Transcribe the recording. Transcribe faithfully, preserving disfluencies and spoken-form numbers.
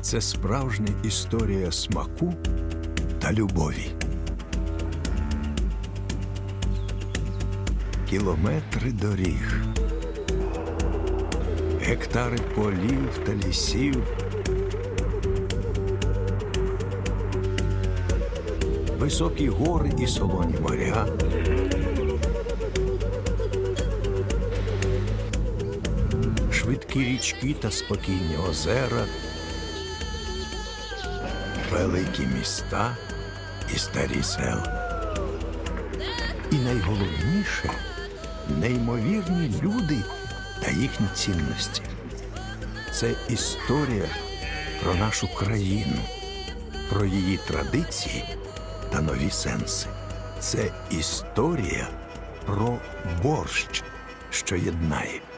Це справжня історія смаку та любові. Кілометри доріг, гектари полів та лісів, високі гори і солоні моря, швидкі річки та спокійні озера, великі міста і старі села. І найголовніше – неймовірні люди та їхні цінності. Це історія про нашу країну, про її традиції та нові сенси. Це історія про борщ, що єднає.